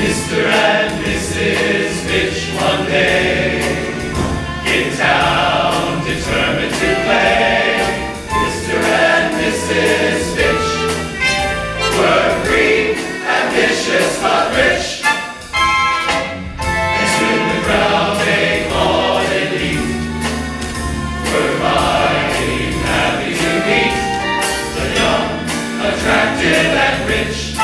Mr. and Mrs. Fitch one day in town determined to play. Mr. and Mrs. Fitch were free, ambitious but rich. And soon the crowd they called elite were fighting happy to meet the young, attractive and rich.